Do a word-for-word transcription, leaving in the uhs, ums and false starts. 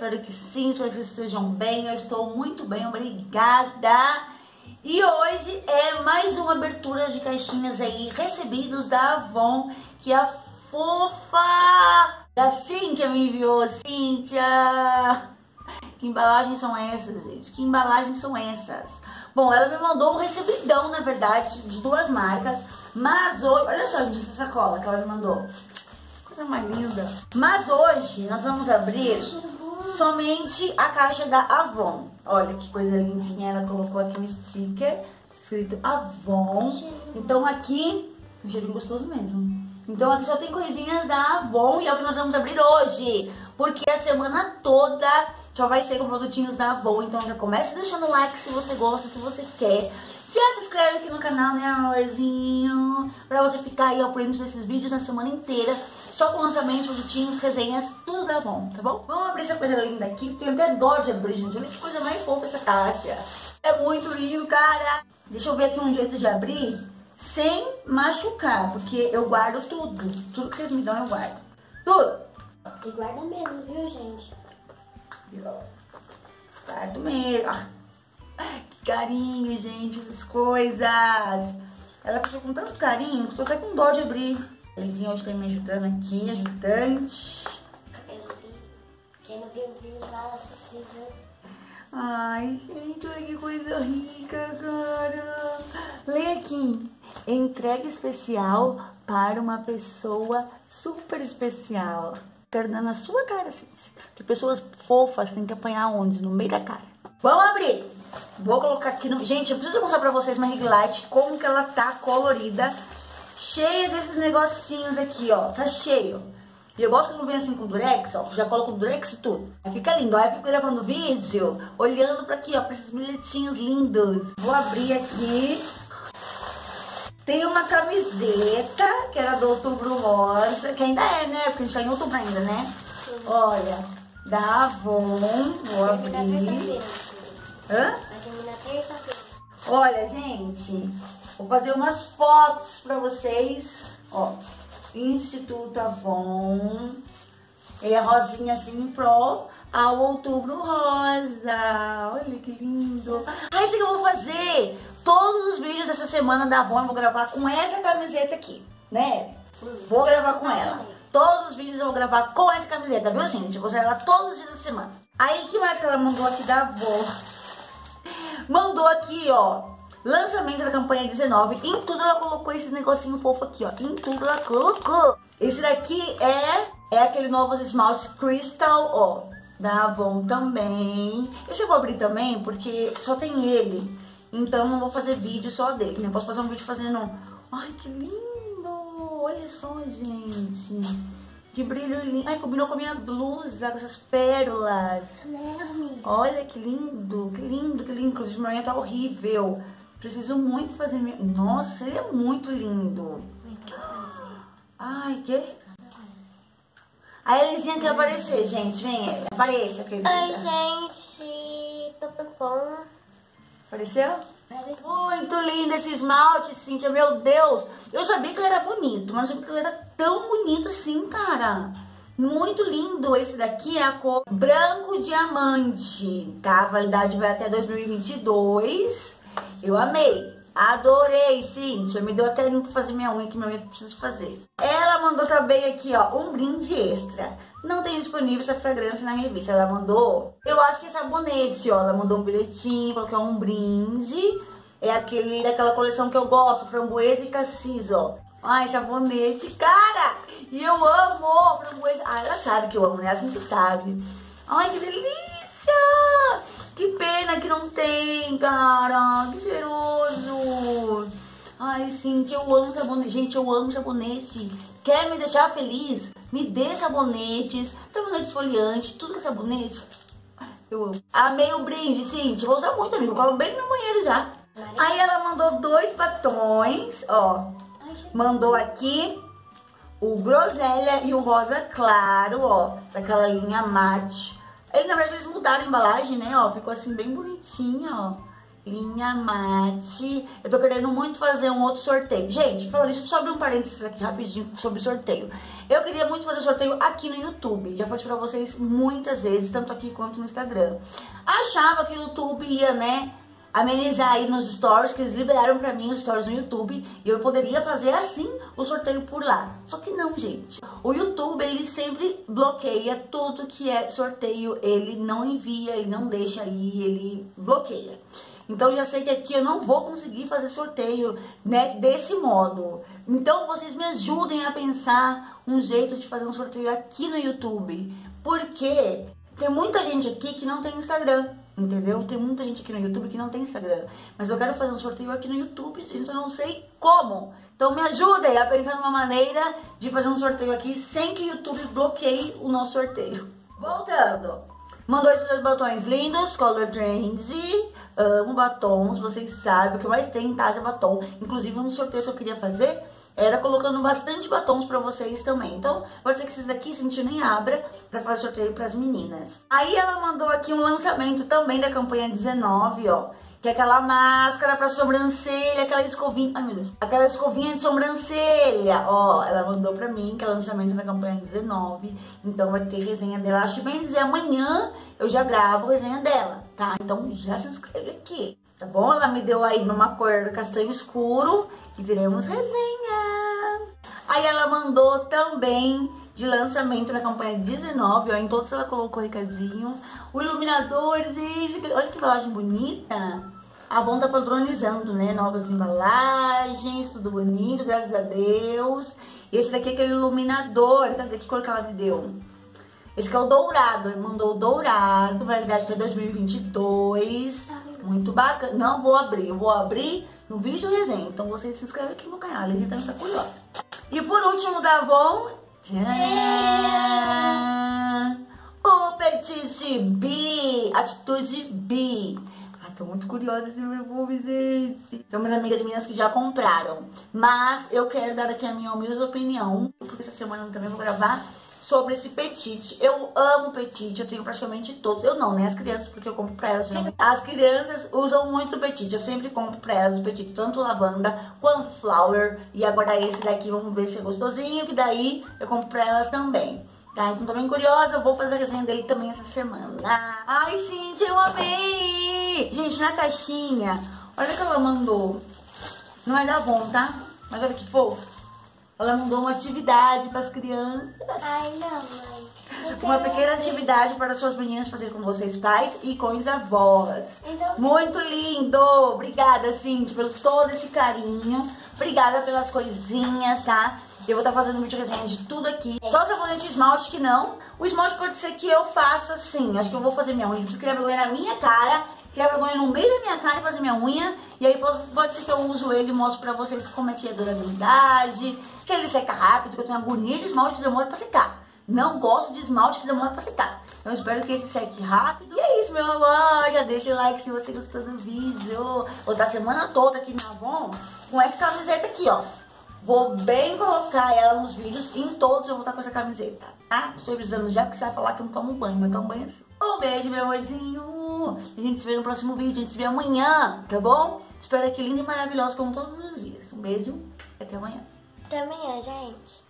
espero que sim, espero que vocês estejam bem. Eu estou muito bem, obrigada. E hoje é mais uma abertura de caixinhas aí, recebidos da Avon, que a fofa da Cíntia me enviou. Cíntia! Que embalagens são essas, gente? Que embalagens são essas? Bom, ela me mandou um recebidão, na verdade, de duas marcas. Mas hoje... Olha só essa sacola que ela me mandou. Coisa mais linda. Mas hoje nós vamos abrir somente a caixa da Avon. Olha que coisa lindinha. Ela colocou aqui um sticker escrito Avon. Então aqui... Um cheirinho gostoso mesmo. Então aqui só tem coisinhas da Avon e é o que nós vamos abrir hoje. Porque a semana toda só vai ser com produtinhos da Avon. Então já começa deixando o like se você gosta, se você quer. Já se inscreve aqui no canal, né, amorzinho? Pra você ficar aí ao por dentro desses vídeos na semana inteira. Só com lançamentos, produtinhos, resenhas, tudo da Avon, tá bom? Vamos abrir essa coisa linda aqui. Tenho até dó de abrir, gente. Olha que coisa mais fofa essa caixa. É muito lindo, cara. Deixa eu ver aqui um jeito de abrir sem machucar. Porque eu guardo tudo. Tudo que vocês me dão eu guardo. Tudo. E guarda mesmo, viu, gente? Guardo mesmo. Que carinho, gente, essas coisas. Ela fechou com tanto carinho que tô até com dó de abrir. Elizinha hoje tá me ajudando aqui, ajudante. Quem não viu o vídeo, vai assistir, viu? Ai, gente, olha que coisa rica, cara. Leia aqui. Entrega especial para uma pessoa super especial. Quero dar na sua cara, assim. Que pessoas fofas têm que apanhar onde? No meio da cara. Vamos abrir. Vou colocar aqui no... Gente, eu preciso mostrar pra vocês uma ring light, como que ela tá colorida. Cheia desses negocinhos aqui, ó. Tá cheio. E eu gosto quando vem assim com durex, ó. Já coloco o durex e tudo. Aí fica lindo. Aí eu fico gravando vídeo, olhando pra aqui, ó. Pra esses bilhetinhos lindos. Vou abrir aqui. Tem uma camiseta, que era do Outubro Rosa. Que ainda é, né? Porque a gente tá em outubro ainda, né? Sim. Olha, da Avon. Vou abrir. Hã? Vai terminar terça-feira. Olha, gente, vou fazer umas fotos pra vocês. Ó, Instituto Avon. E a rosinha assim pro ao Outubro Rosa. Olha que lindo. Ah, isso que eu vou fazer. Todos os vídeos dessa semana da Avon eu vou gravar com essa camiseta aqui, né? Vou gravar com ela. Todos os vídeos eu vou gravar com essa camiseta, viu, gente? Eu vou usar ela todos os dias da semana. Aí, o que mais que ela mandou aqui da Avon? Mandou aqui, ó, lançamento da campanha dezenove. Em tudo ela colocou esse negocinho fofo aqui, ó. Em tudo ela colocou. Esse daqui é, é aquele novo esmalte Crystal, ó, da Avon também. Esse eu vou abrir também, porque só tem ele. Então não vou fazer vídeo só dele, né? Posso fazer um vídeo fazendo... Ai, que lindo! Olha só, gente. Que brilho lindo. Ai, combinou com a minha blusa, com essas pérolas. Olha que lindo, que lindo, que lindo. Inclusive, minha unha tá horrível. Preciso muito fazer minha... Nossa, ele é muito lindo. Ai, que... A Elisinha quer aparecer, gente. Vem, apareça, querida. Oi, gente. Tô bom. Apareceu? Muito lindo esse esmalte, Cíntia, meu Deus. Eu sabia que ele era bonito, mas não sabia que ele era tão bonito assim, cara. Muito lindo. Esse daqui é a cor branco diamante, tá? A validade vai até dois mil e vinte e dois. Eu amei. Adorei, Cíntia. Me deu até limpo pra fazer minha unha, que minha unha preciso fazer. Ela mandou também aqui, ó, um brinde extra. Não tem disponível essa fragrância na revista. Ela mandou, eu acho que é sabonete, ó. Ela mandou um bilhetinho, falou que é um brinde. É aquele daquela coleção que eu gosto, framboesa e cassis, ó. Ai, sabonete, cara! E eu amo framboesa. Ah, ela sabe que eu amo, né? A gente sabe. Ai, que delícia! Que pena que não tem, cara. Que cheiroso. Ai, Cintia, eu amo sabonete. Gente, eu amo sabonete. Quer me deixar feliz? Me dê sabonetes, sabonete esfoliante, tudo que é sabonete. Eu amo. Amei o brinde, Cintia. Vou usar muito, amigo. Colo bem no meu banheiro já. Aí ela mandou dois batons, ó. Mandou aqui o groselha e o rosa claro, ó. Daquela linha mate. Ele, na verdade, eles mudaram a embalagem, né, ó. Ficou assim bem bonitinha, ó. linha mate. Eu tô querendo muito fazer um outro sorteio. Gente, falando isso, só abrir um parênteses aqui rapidinho sobre sorteio. Eu queria muito fazer sorteio aqui no YouTube. Já falei pra vocês muitas vezes, tanto aqui quanto no Instagram. Achava que o YouTube ia, né, amenizar aí nos stories, que eles liberaram pra mim os stories no YouTube, e eu poderia fazer assim o sorteio por lá. Só que não, gente. O YouTube, ele sempre bloqueia tudo que é sorteio, ele não envia, ele não deixa aí, ele bloqueia. Então, eu já sei que aqui eu não vou conseguir fazer sorteio, né, desse modo. Então, vocês me ajudem a pensar um jeito de fazer um sorteio aqui no YouTube. Porque tem muita gente aqui que não tem Instagram, entendeu? Tem muita gente aqui no YouTube que não tem Instagram. Mas eu quero fazer um sorteio aqui no YouTube, gente, eu não sei como. Então, me ajudem a pensar numa maneira de fazer um sorteio aqui sem que o YouTube bloqueie o nosso sorteio. Voltando. Mandou esses dois batons lindos, Color Trends. Amo batons, vocês sabem, o que eu mais tenho em casa é batom. Inclusive, um sorteio que eu queria fazer era colocando bastante batons pra vocês também. Então, pode ser que esses daqui, se a gente nem abra, pra fazer sorteio pras meninas. Aí ela mandou aqui um lançamento também da campanha dezenove, ó. Que é aquela máscara pra sobrancelha, aquela escovinha... Ai, meu Deus. Aquela escovinha de sobrancelha, ó. Ela mandou pra mim, que é o lançamento da campanha dezenove. Então, vai ter resenha dela. Acho que bem dizer, amanhã eu já gravo resenha dela, tá? Então, já se inscreve aqui, tá bom? Ela me deu aí numa cor castanho escuro e teremos resenha. Aí ela mandou também de lançamento na campanha dezenove, ó, em todos ela colocou recadinho. O iluminador, gente, olha que embalagem bonita. A Avon tá padronizando, né, novas embalagens, tudo bonito, graças a Deus. Esse daqui é aquele iluminador, cadê que cor que ela me deu? Esse aqui é o dourado, ele mandou o dourado, validade até dois mil e vinte e dois. Muito bacana. Não vou abrir, eu vou abrir no vídeo resenha. Então vocês se inscrevem aqui no canal, a Lizinha também tá curiosa. E por último da Avon, o Petite B, Atitude B. Ai, tô muito curiosa desse perfume, gente. Tem umas amigas minhas que já compraram, mas eu quero dar aqui a minha humilde opinião, porque essa semana eu também vou gravar sobre esse Petite. Eu amo Petite, eu tenho praticamente todos. Eu não, né? As crianças, porque eu compro pra elas. Geralmente. As crianças usam muito Petite, eu sempre compro pra elas o Petite, tanto lavanda quanto flower. E agora esse daqui, vamos ver se é gostosinho, que daí eu compro pra elas também. Tá? Então tô bem curiosa, eu vou fazer a resenha dele também essa semana. Ai, Cintia, eu amei! Gente, na caixinha, olha o que ela mandou. Não é da Avon, tá? Mas olha que fofo. Ela mandou uma atividade para as crianças. Ai, não, mãe. Uma pequena atividade para suas meninas fazer com vocês pais e com os avós. Então... Muito lindo! Obrigada, Cintia, pelo todo esse carinho. Obrigada pelas coisinhas, tá? Eu vou estar fazendo um vídeo resenha de tudo aqui. Só sabonete e esmalte que não. O esmalte pode ser que eu faça assim. Acho que eu vou fazer minha unha. Preciso criar vergonha na minha cara. Criar vergonha no meio da minha cara e fazer minha unha. E aí pode, pode ser que eu uso ele e mostro pra vocês como é que é a durabilidade. Se ele seca rápido, que eu tenho agonia de esmalte que demora pra secar. Não gosto de esmalte que demora pra secar. Então eu espero que esse seque rápido. E é isso, meu amor. Já deixa o like se você gostou do vídeo. Vou estar a semana toda aqui na Avon com essa camiseta aqui, ó. Vou bem colocar ela nos vídeos. E em todos eu vou estar com essa camiseta, tá? Estou avisando já, porque você vai falar que eu não tomo banho, mas tomo banho assim. Um beijo, meu amorzinho. A gente se vê no próximo vídeo. A gente se vê amanhã, tá bom? Espero que linda e maravilhosa como todos os dias. Um beijo e até amanhã. Até amanhã, gente.